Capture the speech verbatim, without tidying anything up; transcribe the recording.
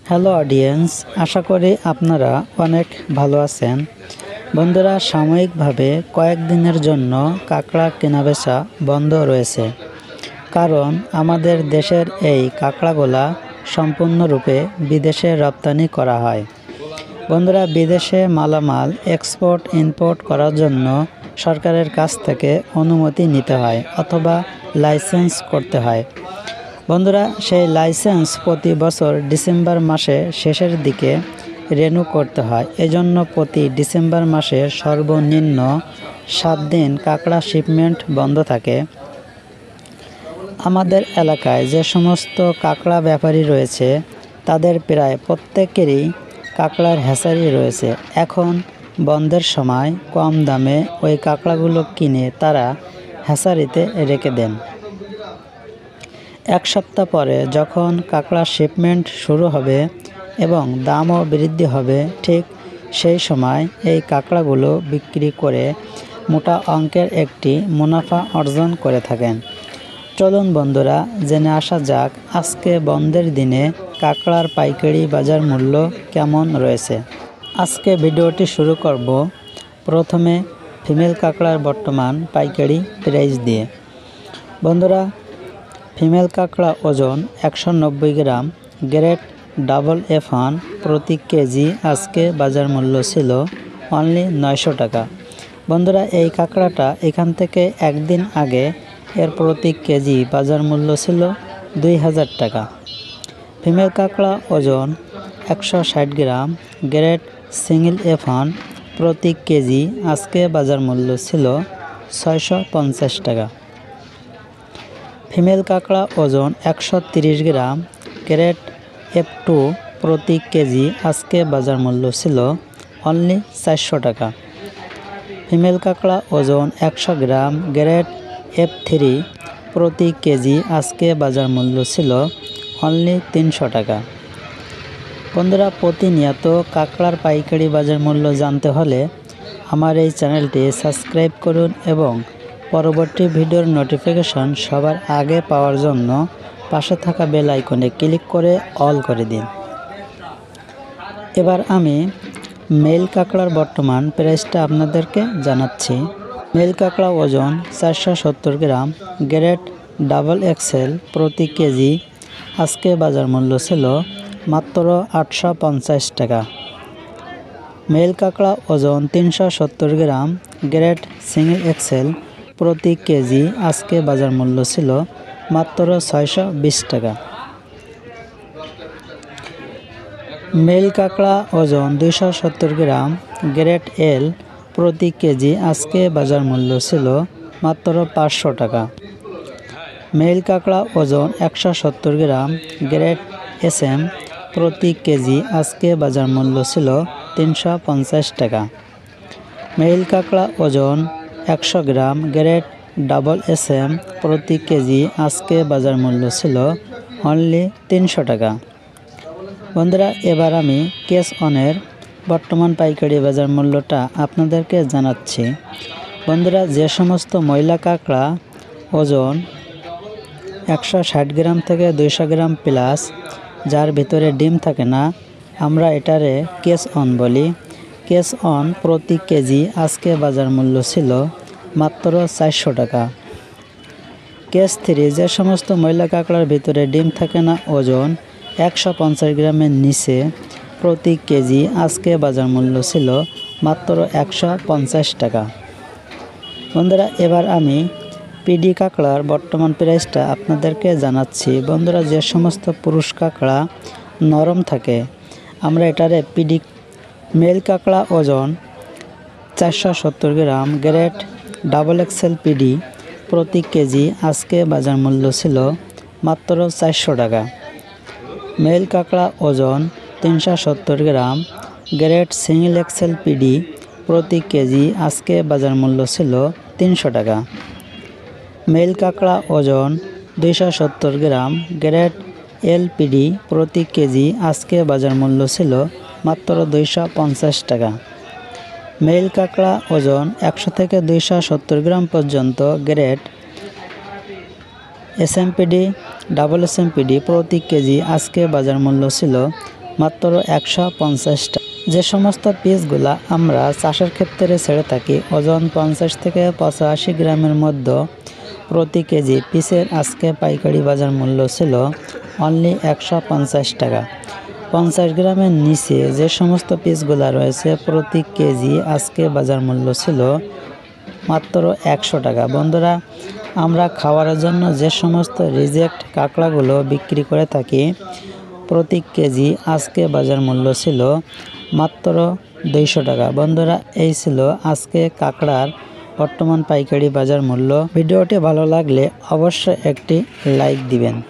Hello audience, আশা করি আপনারা অনেক ভালো আছেন। বন্ধুরা, সাময়িকভাবে কয়েকদিনের জন্য কাঁকড়া কেনাবেচা বন্ধ রয়েছে, কারণ আমাদের দেশের এই কাঁকড়াগুলা সম্পূর্ণরূপে বিদেশে রপ্তানি করা হয়। বন্ধুরা, বিদেশে মালামাল এক্সপোর্ট ইম্পোর্ট করার জন্য সরকারের কাছ থেকে অনুমতি নিতে হয় অথবা লাইসেন্স করতে হয়। বন্ধুরা, সেই লাইসেন্স প্রতি বছর ডিসেম্বর মাসে শেষের দিকে রিনিউ করতে হয়। এজন্য প্রতি ডিসেম্বর মাসে সর্বনিম্ন সাত দিন কাঁকড়া শিপমেন্ট বন্ধ থাকে। আমাদের এলাকায় যে সমস্ত কাঁকড়া ব্যাপারী রয়েছে, তাদের প্রায় প্রত্যেকেরই কাঁকড়ার হ্যাচারি রয়েছে। এখন বন্ধের সময় কম দামে ওই কাঁকড়াগুলো কিনে তারা হ্যাচারিতে রেখে দেন। এক সপ্তাহ পরে যখন কাঁকড়া শিপমেন্ট শুরু হবে এবং দামও বৃদ্ধি হবে, ঠিক সেই সময় এই কাঁকড়াগুলো বিক্রি করে মোটা অঙ্কের একটি মুনাফা অর্জন করে থাকেন। চলুন বন্ধুরা, জেনে আসা যাক আজকে বন্ধের দিনে কাঁকড়ার পাইকারি বাজার মূল্য কেমন রয়েছে। আজকে ভিডিওটি শুরু করব প্রথমে ফিমেল কাঁকড়ার বর্তমান পাইকারি প্রাইস দিয়ে। বন্ধুরা, ফিমেল কাঁকড়া ওজন একশো নব্বই gram, grade double F one প্রতি কেজি আজকে বাজার মূল্য ছিল অনলি নয়শো টাকা। বন্ধুরা, এই কাঁকড়াটা এখান থেকে একদিন আগে এর প্রতি কেজি বাজার মূল্য ছিল দুই হাজার টাকা। ফিমেল কাঁকড়া ওজন একশো ষাট gram, grade single F one প্রতি কেজি আজকে বাজার মূল্য ছিল ছয়শো পঞ্চাশ টাকা। ফিমেল কাঁকড়া ওজন একশো তিরিশ গ্রাম, গ্রেড এফ টু প্রতি কেজি আজকে বাজার মূল্য ছিল অনলি চারশো টাকা। ফিমেল কাঁকড়া ওজন একশো গ্রাম, গ্রেড এফ থ্রি প্রতি কেজি আজকে বাজার মূল্য ছিল অনলি তিনশো টাকা। বন্ধুরা, প্রতিনিয়ত কাঁকড়ার পাইকারি বাজার মূল্য জানতে হলে আমার এই চ্যানেলটি সাবস্ক্রাইব করুন এবং পরবর্তী ভিডিওর নোটিফিকেশন সবার আগে পাওয়ার জন্য পাশে থাকা বেল আইকনে ক্লিক করে অল করে দিন। এবার আমি মেল কাঁকড়ার বর্তমান প্রাইসটা আপনাদেরকে জানাচ্ছি। মেল কাঁকড়া ওজন চারশো সত্তর গ্রাম, গ্রেড ডাবল এক্সেল প্রতি কেজি আজকে বাজার মূল্য ছিল মাত্র আটশো পঞ্চাশ টাকা। মেল কাঁকড়া ওজন তিনশো সত্তর গ্রাম, গ্রেড সিঙ্গেল এক্সেল প্রতি কেজি আজকে বাজার মূল্য ছিল মাত্র ছয়শো বিশ টাকা। মেল কাঁকড়া ওজন দুইশো সত্তর গ্রাম, গ্রেড এল প্রতি কেজি আজকে বাজার মূল্য ছিল মাত্র পাঁচশো টাকা। মেল কাঁকড়া ওজন একশো সত্তর গ্রাম, গ্রেড এস এম প্রতি কেজি আজকে বাজার মূল্য ছিল তিনশো পঞ্চাশ টাকা। মেল কাঁকড়া ওজন একশো gram, grade double S M প্রতি কেজি আজকে বাজার মূল্য ছিল অনলি তিনশো টাকা। বন্ধুরা, এবার আমি কেস অনের বর্তমান পাইকারি বাজার মূল্যটা আপনাদেরকে জানাচ্ছি। বন্ধুরা, যে সমস্ত ময়লা কাঁকড়া ওজন একশো ষাট গ্রাম থেকে দুইশো গ্রাম প্লাস, যার ভিতরে ডিম থাকে না, আমরা এটারে কেস অন বলি। কেস অন প্রতি কেজি আজকে বাজার মূল্য ছিল মাত্র চারশো টাকা। কেস থ্রি, যে সমস্ত ময়লা কাঁকড়ার ভিতরে ডিম থাকে না, ওজন একশো পঞ্চাশ গ্রামের নিচে, প্রতি কেজি আজকে বাজার মূল্য ছিল মাত্র একশো পঞ্চাশ টাকা। বন্ধুরা, এবার আমি পিডি কাঁকড়ার বর্তমান প্রাইসটা আপনাদেরকে জানাচ্ছি। বন্ধুরা, যে সমস্ত পুরুষ কাঁকড়া নরম থাকে, আমরা এটারে পিডি। মেল কাঁকড়া ওজন চারশো সত্তর gram, grade double XL PD প্রতি কেজি আজকে বাজার মূল্য ছিল মাত্র চারশো টাকা। মেল কাঁকড়া ওজন তিনশো সত্তর gram, grade single XL PD প্রতি কেজি আজকে বাজার মূল্য ছিল তিনশো টাকা। মেল কাঁকড়া ওজন দুইশো সত্তর গ্রাম, গ্রেড এল পিডি প্রতি কেজি আজকে বাজার মূল্য ছিল মাত্র দুইশো পঞ্চাশ টাকা। মেল কাঁকড়া ওজন একশো থেকে দুইশো সত্তর গ্রাম পর্যন্ত, grade S M PD double S M PD প্রতি কেজি আজকে বাজার মূল্য ছিল মাত্র একশো পঞ্চাশ টাকা। যে সমস্ত পিসগুলা আমরা চাষের ক্ষেত্রে ছেড়ে থাকি ওজন পঞ্চাশ থেকে পঁচাশি গ্রামের মধ্যে প্রতি কেজি পিসের আজকে পাইকারি বাজার মূল্য ছিল অনলি একশো পঞ্চাশ টাকা। পঞ্চাশ গ্রামের নিচে যে সমস্ত পিসগুলা রয়েছে প্রতি কেজি আজকে বাজার মূল্য ছিল মাত্র একশো টাকা। বন্ধুরা, আমরা খাওয়ার জন্য যে সমস্ত রিজেক্ট কাঁকড়াগুলো বিক্রি করে থাকি প্রতি কেজি আজকে বাজার মূল্য ছিল মাত্র দুইশো টাকা। বন্ধুরা, এই ছিল আজকে কাঁকড়ার বর্তমান পাইকারি বাজার মূল্য। ভিডিওটি ভালো লাগলে অবশ্যই একটি লাইক দিবেন।